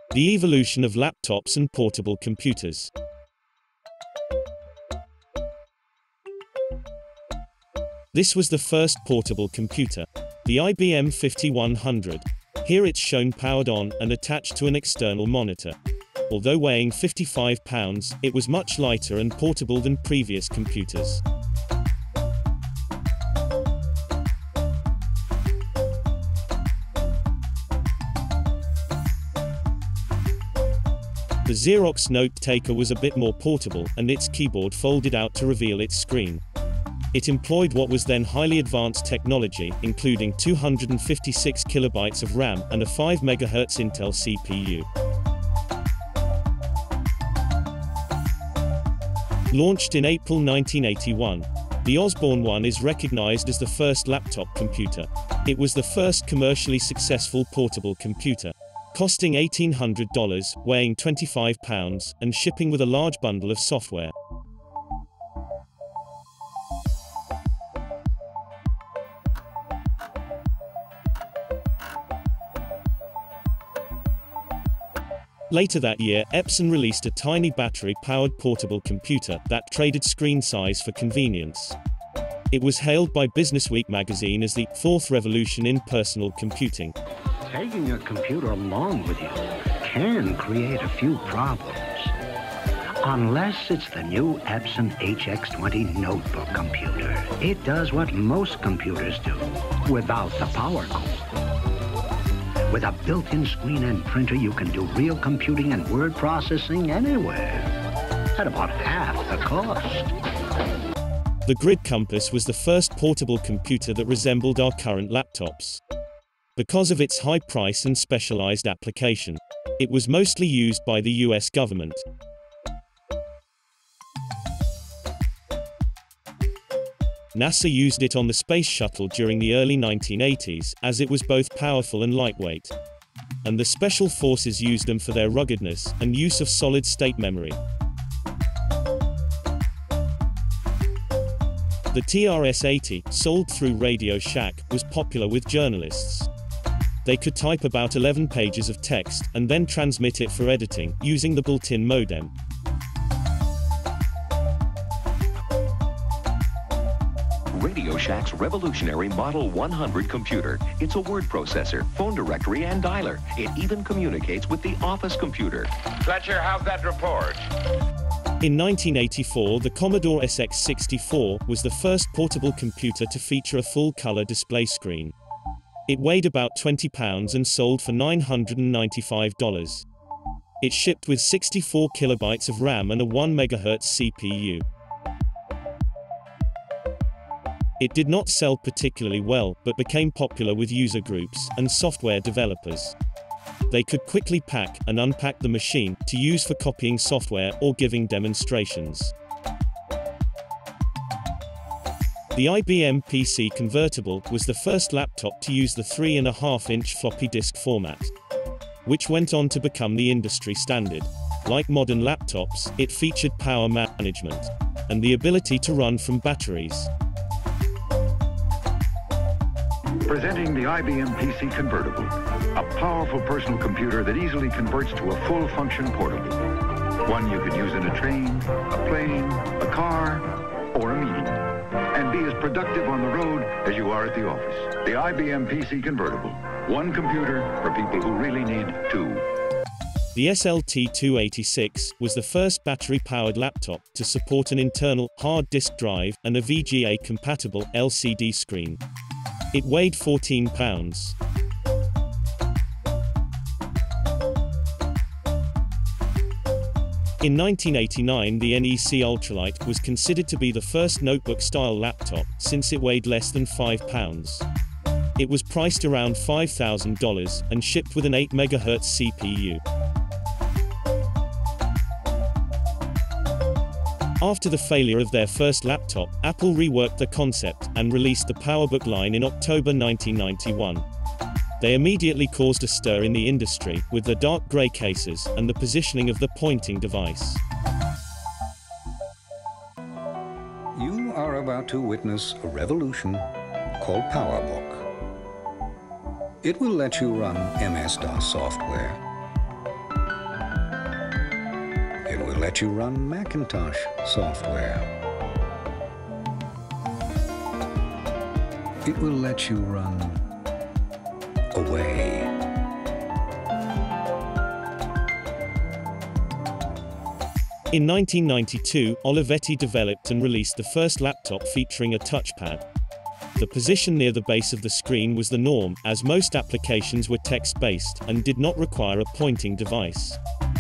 The evolution of laptops and portable computers. This was the first portable computer, the IBM 5100. Here it's shown powered on and attached to an external monitor. Although weighing 55 pounds, it was much lighter and portable than previous computers. The Xerox Note Taker was a bit more portable, and its keyboard folded out to reveal its screen. It employed what was then highly advanced technology, including 256 kilobytes of RAM and a 5 MHz Intel CPU. Launched in April 1981, the Osborne One is recognized as the first laptop computer. It was the first commercially successful portable computer, costing $1,800, weighing 25 pounds, and shipping with a large bundle of software. Later that year, Epson released a tiny battery-powered portable computer that traded screen size for convenience. It was hailed by BusinessWeek magazine as the fourth revolution in personal computing. Taking a computer along with you can create a few problems. Unless it's the new Epson HX-20 notebook computer. It does what most computers do, without the power cord. With a built-in screen and printer, you can do real computing and word processing anywhere, at about half the cost. The Grid Compass was the first portable computer that resembled our current laptops. Because of its high price and specialized application, it was mostly used by the US government. NASA used it on the Space Shuttle during the early 1980s, as it was both powerful and lightweight. And the Special Forces used them for their ruggedness and use of solid-state memory. The TRS-80, sold through Radio Shack, was popular with journalists. They could type about 11 pages of text, and then transmit it for editing, using the built-in modem. Radio Shack's revolutionary Model 100 computer. It's a word processor, phone directory, and dialer. It even communicates with the office computer. Fletcher, how's that report? In 1984, the Commodore SX-64 was the first portable computer to feature a full-color display screen. It weighed about 20 pounds and sold for $995. It shipped with 64 kilobytes of RAM and a 1 MHz CPU. It did not sell particularly well, but became popular with user groups and software developers. They could quickly pack and unpack the machine to use for copying software or giving demonstrations. The IBM PC Convertible was the first laptop to use the 3.5-inch floppy disk format, which went on to become the industry standard. Like modern laptops, it featured power management and the ability to run from batteries. Presenting the IBM PC Convertible, a powerful personal computer that easily converts to a full-function portable. One you could use in a train, a plane, a car, or a meeting, and be as productive on the road as you are at the office. The IBM PC Convertible, one computer for people who really need two. The SLT-286 was the first battery-powered laptop to support an internal hard disk drive and a VGA-compatible LCD screen. It weighed 14 pounds. In 1989, the NEC Ultralite was considered to be the first notebook-style laptop, since it weighed less than 5 pounds. It was priced around $5,000 and shipped with an 8 MHz CPU. After the failure of their first laptop, Apple reworked the concept and released the PowerBook line in October 1991. They immediately caused a stir in the industry, with the dark gray cases and the positioning of the pointing device. You are about to witness a revolution called PowerBook. It will let you run MS-DOS software let you run Macintosh software. It will let you run away. In 1992, Olivetti developed and released the first laptop featuring a touchpad. The position near the base of the screen was the norm, as most applications were text-based, and did not require a pointing device.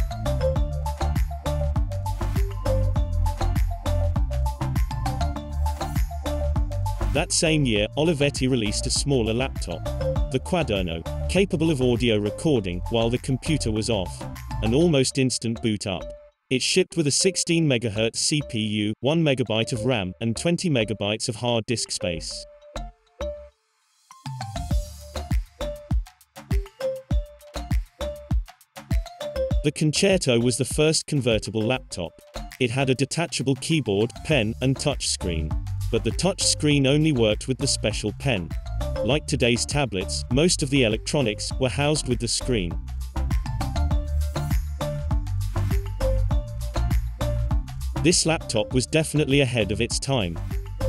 That same year, Olivetti released a smaller laptop, the Quaderno, capable of audio recording while the computer was off, an almost instant boot up. It shipped with a 16 MHz CPU, 1 MB of RAM, and 20 MB of hard disk space. The Concerto was the first convertible laptop. It had a detachable keyboard, pen, and touch screen. But the touch screen only worked with the special pen. Like today's tablets, most of the electronics were housed with the screen. This laptop was definitely ahead of its time.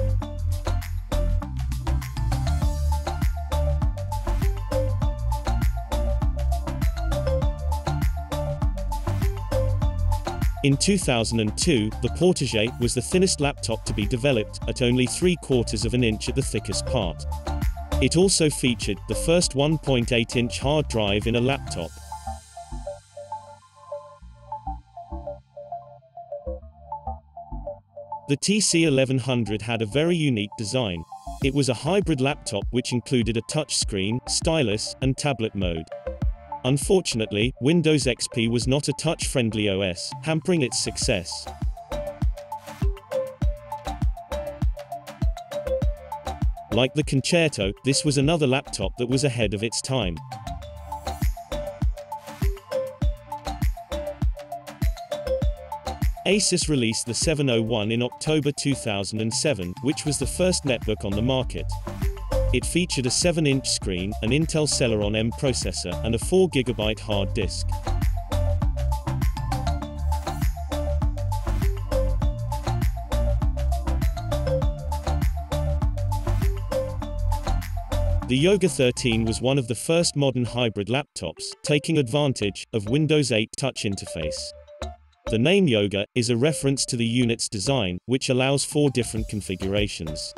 In 2002, the Portage was the thinnest laptop to be developed, at only 3/4 of an inch at the thickest part. It also featured the first 1.8-inch hard drive in a laptop. The TC1100 had a very unique design. It was a hybrid laptop which included a touchscreen, stylus, and tablet mode. Unfortunately, Windows XP was not a touch-friendly OS, hampering its success. Like the Concerto, this was another laptop that was ahead of its time. Asus released the 701 in October 2007, which was the first netbook on the market. It featured a 7-inch screen, an Intel Celeron M processor, and a 4 GB hard disk. The Yoga 13 was one of the first modern hybrid laptops, taking advantage of Windows 8 touch interface. The name Yoga is a reference to the unit's design, which allows 4 different configurations.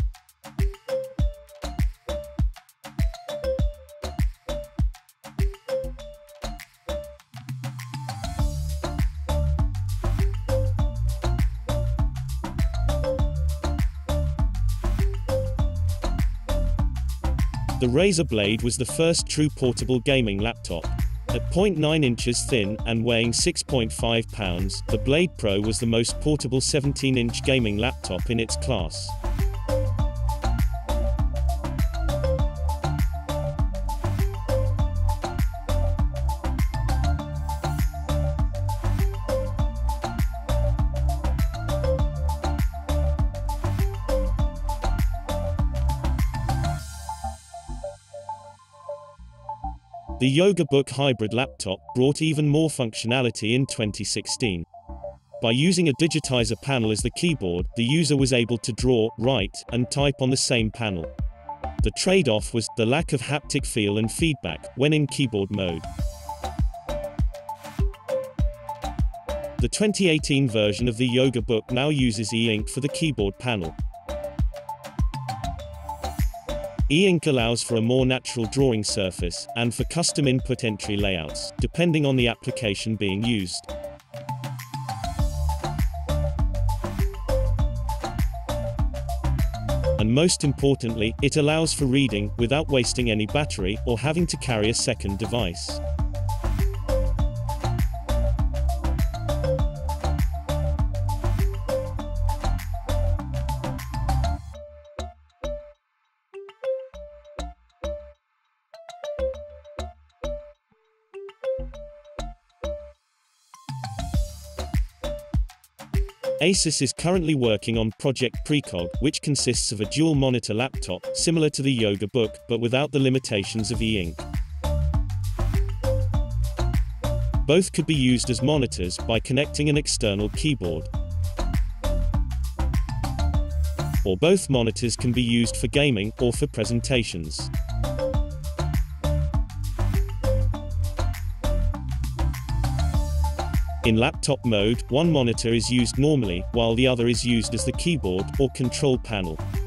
The Razer Blade was the first true portable gaming laptop. At 0.9 inches thin and weighing 6.5 pounds, the Blade Pro was the most portable 17-inch gaming laptop in its class. The Yoga Book hybrid laptop brought even more functionality in 2016. By using a digitizer panel as the keyboard, the user was able to draw, write, and type on the same panel. The trade-off was the lack of haptic feel and feedback when in keyboard mode. The 2018 version of the Yoga Book now uses E-Ink for the keyboard panel. E-Ink allows for a more natural drawing surface, and for custom input entry layouts, depending on the application being used. And most importantly, it allows for reading, without wasting any battery, or having to carry a second device. Asus is currently working on Project PreCog, which consists of a dual-monitor laptop, similar to the Yoga Book, but without the limitations of E-Ink. Both could be used as monitors by connecting an external keyboard. Or both monitors can be used for gaming or for presentations. In laptop mode, one monitor is used normally, while the other is used as the keyboard or control panel.